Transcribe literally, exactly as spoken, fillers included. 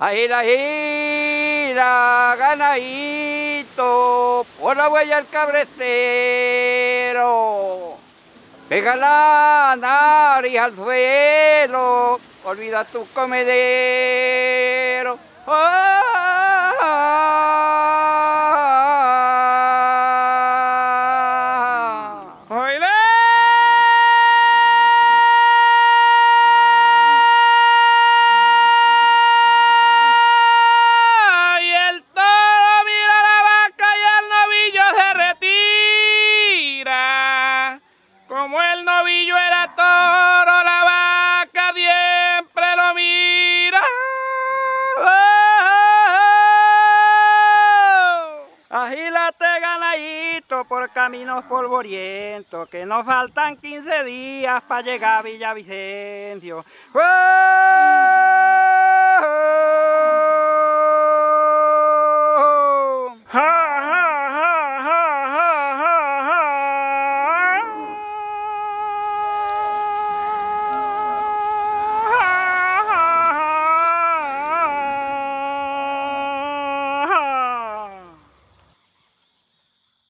Gira, gira, ganadito, por la huella del cabrecero. Pega la nariz al suelo, olvida tu comedero. ¡Oile! Y el toro mira la vaca y el novillo se retira. Como el novillo era toro, la vaca siempre lo mira. Agílate, ganadito, por caminos polvorientos, que nos faltan quince días para llegar a Villavicencio. ¡Oh! ¡Ah!